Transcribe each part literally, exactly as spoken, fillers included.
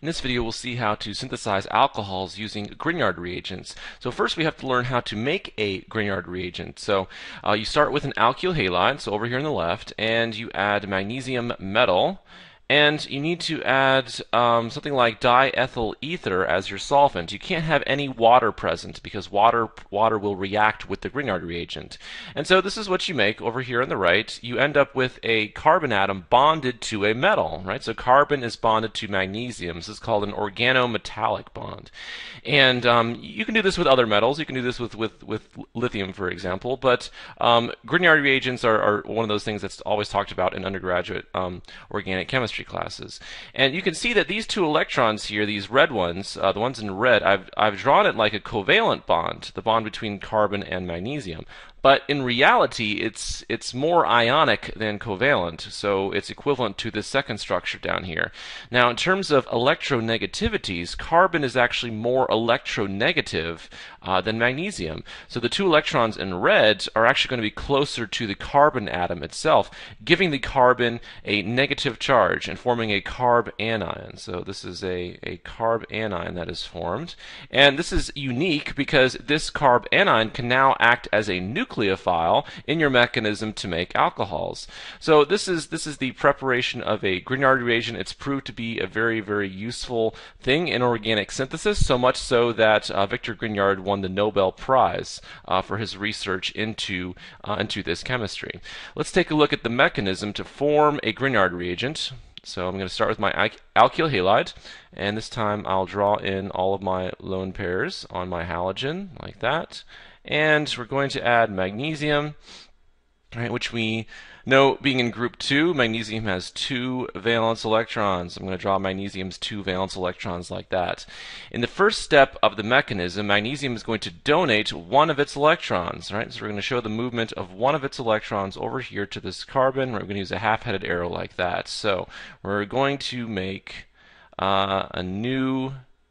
In this video, we'll see how to synthesize alcohols using Grignard reagents. So first we have to learn how to make a Grignard reagent. So uh, you start with an alkyl halide, so over here on the left, and you add magnesium metal. And you need to add um, something like diethyl ether as your solvent. You can't have any water present because water water will react with the Grignard reagent. And so this is what you make over here on the right. You end up with a carbon atom bonded to a metal, right? So carbon is bonded to magnesium. This is called an organometallic bond. And um, you can do this with other metals. You can do this with, with, with lithium, for example. But um, Grignard reagents are, are one of those things that's always talked about in undergraduate um, organic chemistry classes. And you can see that these two electrons here, these red ones, uh, the ones in red, I've, I've drawn it like a covalent bond, the bond between carbon and magnesium. But in reality, it's it's more ionic than covalent, so it's equivalent to the second structure down here. Now, in terms of electronegativities, carbon is actually more electronegative uh, than magnesium. So the two electrons in red are actually going to be closer to the carbon atom itself, giving the carbon a negative charge and forming a carb anion. So this is a, a carb anion that is formed. And this is unique because this carb anion can now act as a nucleophile nucleophile in your mechanism to make alcohols. So this is this is the preparation of a Grignard reagent. It's proved to be a very, very useful thing in organic synthesis, so much so that uh, Victor Grignard won the Nobel Prize uh, for his research into, uh, into this chemistry. Let's take a look at the mechanism to form a Grignard reagent. So I'm going to start with my alkyl halide, and this time I'll draw in all of my lone pairs on my halogen, like that. And we're going to add magnesium, right, which we know being in group two, magnesium has two valence electrons. I'm going to draw magnesium's two valence electrons like that. In the first step of the mechanism, magnesium is going to donate one of its electrons, right? So we're going to show the movement of one of its electrons over here to this carbon. We're going to use a half-headed arrow like that. So we're going to make uh, a new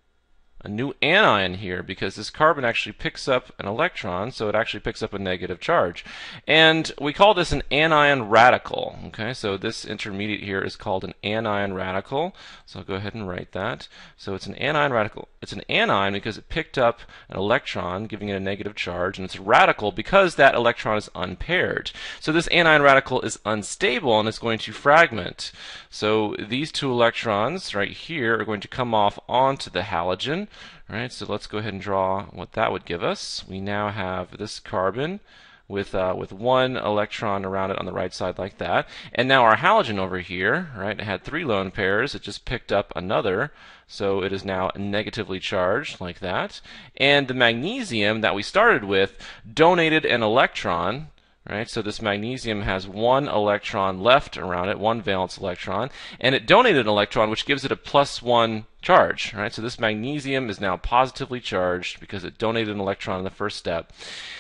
a new anion here because this carbon actually picks up an electron, so it actually picks up a negative charge. And we call this an anion radical. Okay, so this intermediate here is called an anion radical. So I'll go ahead and write that. So it's an anion radical. It's an anion because it picked up an electron, giving it a negative charge, and it's radical because that electron is unpaired. So this anion radical is unstable and it's going to fragment. So these two electrons right here are going to come off onto the halogen. Right, so let's go ahead and draw what that would give us. We now have this carbon with uh, with one electron around it on the right side like that. And now our halogen over here, right, it had three lone pairs. It just picked up another, so it is now negatively charged like that. And the magnesium that we started with donated an electron. Right, so this magnesium has one electron left around it, one valence electron, and it donated an electron which gives it a plus one charge. Right, so this magnesium is now positively charged because it donated an electron in the first step.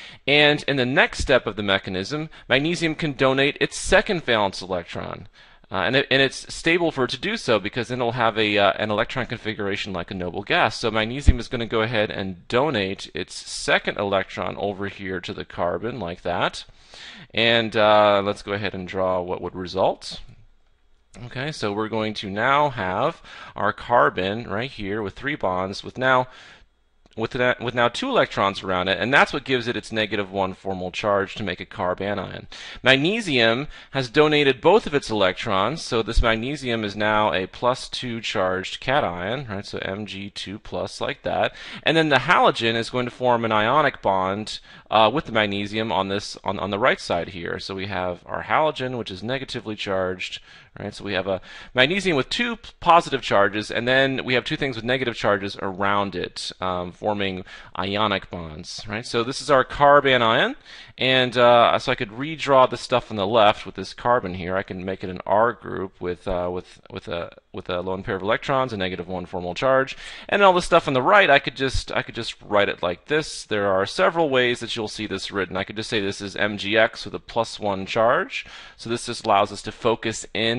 And in the next step of the mechanism, magnesium can donate its second valence electron. Uh, and, it, and it's stable for it to do so because then it'll have a, uh, an electron configuration like a noble gas. So magnesium is going to go ahead and donate its second electron over here to the carbon like that. And uh, let's go ahead and draw what would result. Okay, so we're going to now have our carbon right here with three bonds with now With, that, with now two electrons around it, and that's what gives it its negative one formal charge to make a carb anion. Magnesium has donated both of its electrons, so this magnesium is now a plus two charged cation, right? So M G two plus like that. And then the halogen is going to form an ionic bond uh, with the magnesium on this on, on the right side here. So we have our halogen, which is negatively charged, right? So we have a magnesium with two positive charges, and then we have two things with negative charges around it, um, forming ionic bonds, right? So this is our carb anion, and uh, so I could redraw the stuff on the left with this carbon here. I can make it an R group with uh, with with a with a lone pair of electrons, a negative one formal charge, and all the stuff on the right, I could just I could just write it like this. There are several ways that you'll see this written. I could just say this is M G X with a plus one charge. So this just allows us to focus in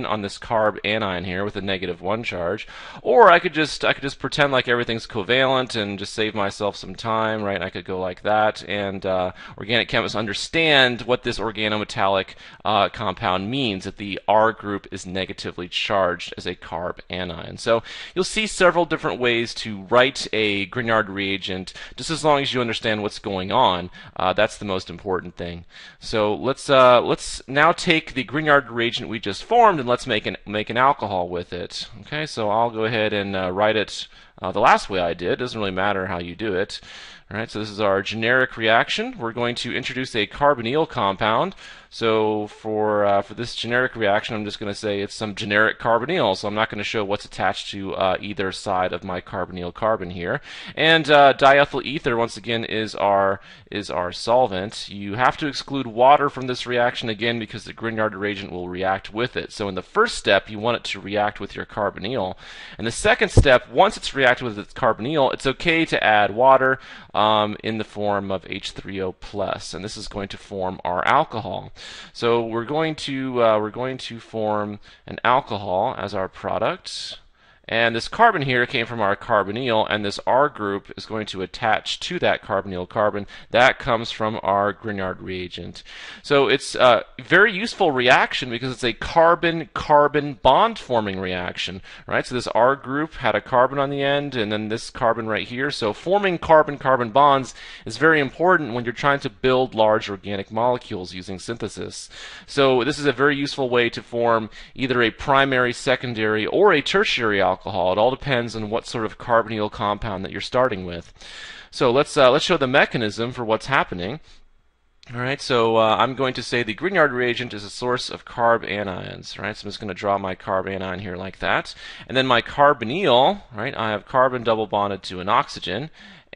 on this carb anion here with a negative one charge, or I could just I could just pretend like everything's covalent and just save myself some time, right? I could go like that, and uh, organic chemists understand what this organometallic uh, compound means, that the R group is negatively charged as a carb anion. So you'll see several different ways to write a Grignard reagent, just as long as you understand what's going on. Uh, that's the most important thing. So let's uh, let's now take the Grignard reagent we just formed and let's make an make an alcohol with it. Okay, so I'll go ahead and uh, write it uh, the last way I did. It doesn't really matter how you do it. All right, so this is our generic reaction. We're going to introduce a carbonyl compound. So for uh, for this generic reaction, I'm just going to say it's some generic carbonyl. So I'm not going to show what's attached to uh, either side of my carbonyl carbon here. And uh, diethyl ether, once again, is our is our solvent. You have to exclude water from this reaction again because the Grignard reagent will react with it. So in the first step, you want it to react with your carbonyl. And the second step, once it's reacted with its carbonyl, it's okay to add water um, in the form of H three O plus, and this is going to form our alcohol. So we're going to uh, we're going to form an alcohol as our product. And this carbon here came from our carbonyl, and this R group is going to attach to that carbonyl carbon. That comes from our Grignard reagent. So it's a very useful reaction because it's a carbon-carbon bond-forming reaction, right? So this R group had a carbon on the end, and then this carbon right here. So forming carbon-carbon bonds is very important when you're trying to build large organic molecules using synthesis. So this is a very useful way to form either a primary, secondary, or a tertiary alcohol. Alcohol. It all depends on what sort of carbonyl compound that you're starting with. So let's uh, let's show the mechanism for what's happening. All right, so uh, I'm going to say the Grignard reagent is a source of carb anions. Right, so I'm just going to draw my carb anion here like that, and then my carbonyl. Right, I have carbon double bonded to an oxygen.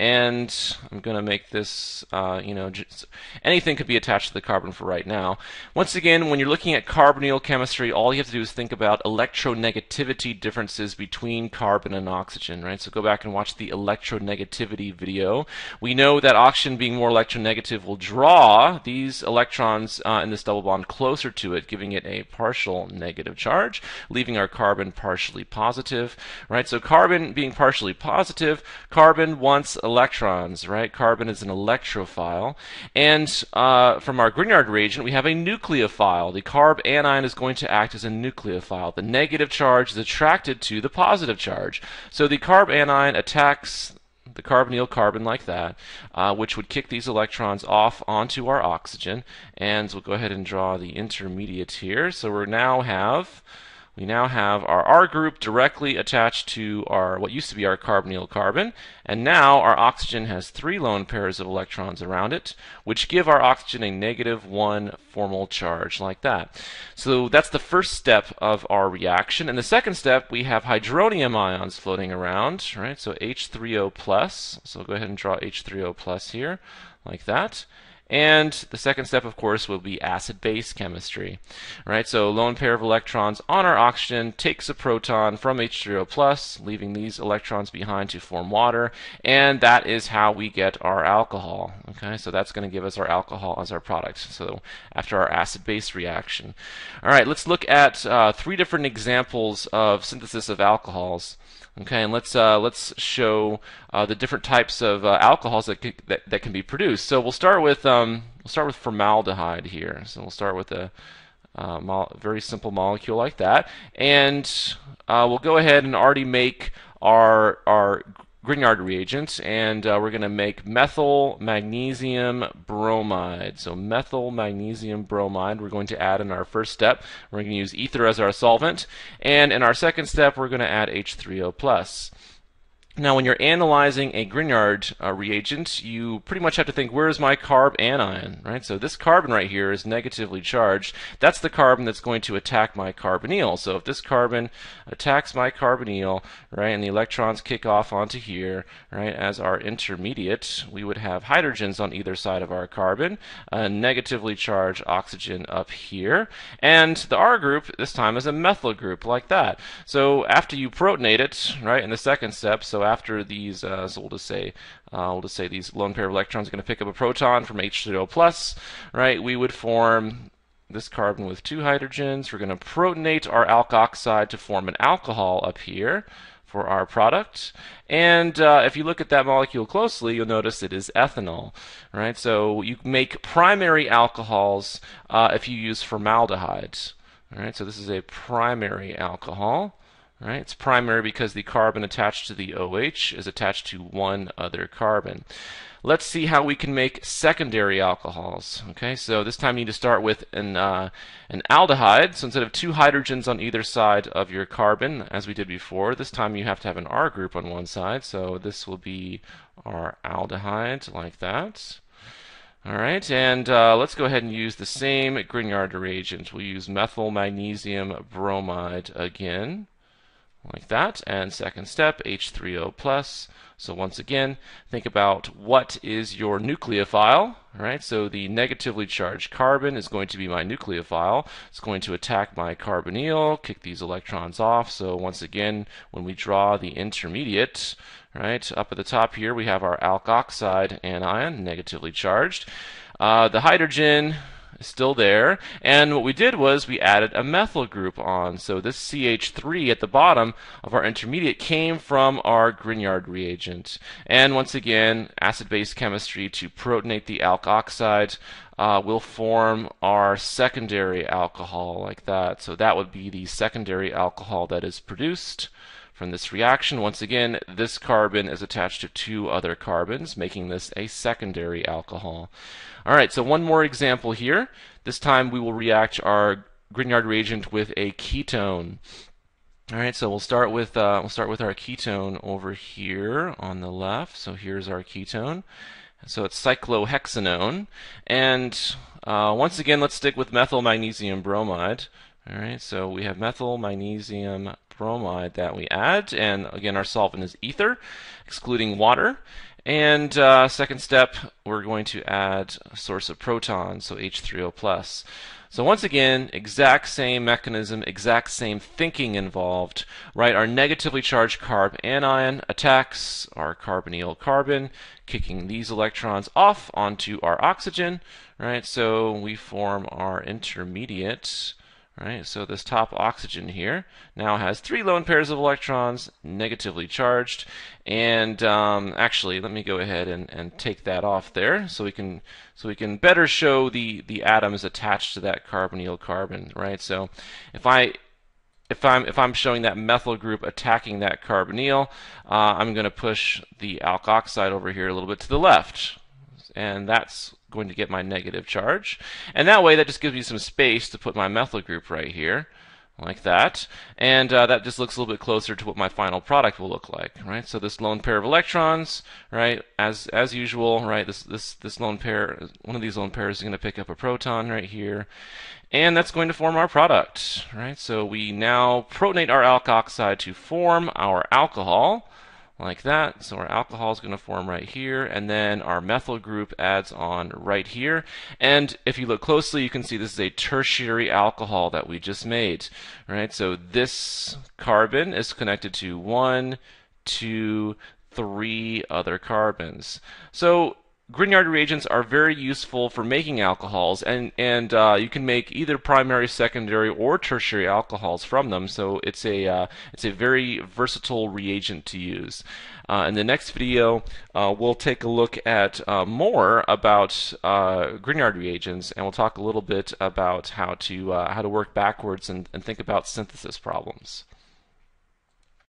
And I'm going to make this, uh, you know, just, anything could be attached to the carbon for right now. Once again, when you're looking at carbonyl chemistry, all you have to do is think about electronegativity differences between carbon and oxygen, right? So go back and watch the electronegativity video. We know that oxygen being more electronegative will draw these electrons uh, in this double bond closer to it, giving it a partial negative charge, leaving our carbon partially positive, right? So carbon being partially positive, carbon wants electrons, right? Carbon is an electrophile. And uh, from our Grignard reagent, we have a nucleophile. The carb anion is going to act as a nucleophile. The negative charge is attracted to the positive charge. So the carb anion attacks the carbonyl carbon like that, uh, which would kick these electrons off onto our oxygen. And we'll go ahead and draw the intermediate here. So we now have We now have our R group directly attached to our what used to be our carbonyl carbon, and now our oxygen has three lone pairs of electrons around it, which give our oxygen a negative one formal charge like that. So that's the first step of our reaction. In the second step, we have hydronium ions floating around, right? So H three O plus. So we'll go ahead and draw H three O plus here, like that. And the second step, of course, will be acid-base chemistry. Right? So lone pair of electrons on our oxygen takes a proton from H three O plus, leaving these electrons behind to form water, and that is how we get our alcohol. Okay, so that's going to give us our alcohol as our product. So after our acid-base reaction. All right, let's look at uh, three different examples of synthesis of alcohols. Okay, and let's uh, let's show uh, the different types of uh, alcohols that, c that that can be produced. So we'll start with um, we'll start with formaldehyde here. So we'll start with a uh, very simple molecule like that, and uh, we'll go ahead and already make our our Grignard reagent, and uh, we're going to make methyl magnesium bromide. So methyl magnesium bromide we're going to add in our first step. We're going to use ether as our solvent, and in our second step we're going to add H three O plus. Now, when you're analyzing a Grignard uh, reagent, you pretty much have to think, where is my carb anion, right? So this carbon right here is negatively charged. That's the carbon that's going to attack my carbonyl. So if this carbon attacks my carbonyl, right, and the electrons kick off onto here, right, as our intermediate, we would have hydrogens on either side of our carbon, a negatively charged oxygen up here, and the R group this time is a methyl group like that. So after you protonate it, right, in the second step, so after these, uh, so we'll just say, uh, we'll just say these lone pair of electrons are going to pick up a proton from H three O plus, right? We would form this carbon with two hydrogens. We're going to protonate our alkoxide to form an alcohol up here for our product. And uh, if you look at that molecule closely, you'll notice it is ethanol, right? So you make primary alcohols uh, if you use formaldehyde. All right, so this is a primary alcohol. Right? It's primary because the carbon attached to the OH is attached to one other carbon. Let's see how we can make secondary alcohols. Okay, so this time you need to start with an, uh, an aldehyde. So instead of two hydrogens on either side of your carbon, as we did before, this time you have to have an R group on one side. So this will be our aldehyde, like that. All right, and uh, let's go ahead and use the same Grignard reagent. We'll use methyl magnesium bromide again, like that. And second step, H three O plus. So once again, think about what is your nucleophile, right? So the negatively charged carbon is going to be my nucleophile. It's going to attack my carbonyl, kick these electrons off. So once again, when we draw the intermediate, right, up at the top here, we have our alkoxide anion, negatively charged. Uh, the hydrogen is still there, and what we did was we added a methyl group on. So this C H three at the bottom of our intermediate came from our Grignard reagent. And once again, acid-base chemistry to protonate the alkoxide uh, will form our secondary alcohol, like that. So that would be the secondary alcohol that is produced from this reaction. Once again, this carbon is attached to two other carbons, making this a secondary alcohol. All right, so one more example here. This time we will react our Grignard reagent with a ketone. All right, so we'll start with uh, we'll start with our ketone over here on the left. So here's our ketone. So it's cyclohexanone, and uh, once again, let's stick with methyl magnesium bromide. All right, so we have methyl magnesium bromide that we add, and again, our solvent is ether, excluding water. And uh, second step, we're going to add a source of protons, so H three O plus. So once again, exact same mechanism, exact same thinking involved, right? Our negatively charged carb anion attacks our carbonyl carbon, kicking these electrons off onto our oxygen, right? So we form our intermediate. Right, so this top oxygen here now has three lone pairs of electrons, negatively charged, and um, actually, let me go ahead and, and take that off there, so we can so we can better show the the atoms attached to that carbonyl carbon. Right, so if I if I'm if I'm showing that methyl group attacking that carbonyl, uh, I'm going to push the alkoxide over here a little bit to the left, and that's going to get my negative charge. And that way, that just gives me some space to put my methyl group right here, like that. And uh, that just looks a little bit closer to what my final product will look like, right? So this lone pair of electrons, right, as as usual, right, this this this lone pair, one of these lone pairs is going to pick up a proton right here, and that's going to form our product, right? So we now protonate our alkoxide to form our alcohol, like that. So our alcohol is going to form right here, and then our methyl group adds on right here. And if you look closely, you can see this is a tertiary alcohol that we just made, right? So this carbon is connected to one, two, three other carbons. So Grignard reagents are very useful for making alcohols, and and uh, you can make either primary, secondary, or tertiary alcohols from them. So it's a uh, it's a very versatile reagent to use. Uh, in the next video, uh, we'll take a look at uh, more about uh, Grignard reagents, and we'll talk a little bit about how to uh, how to work backwards and, and think about synthesis problems.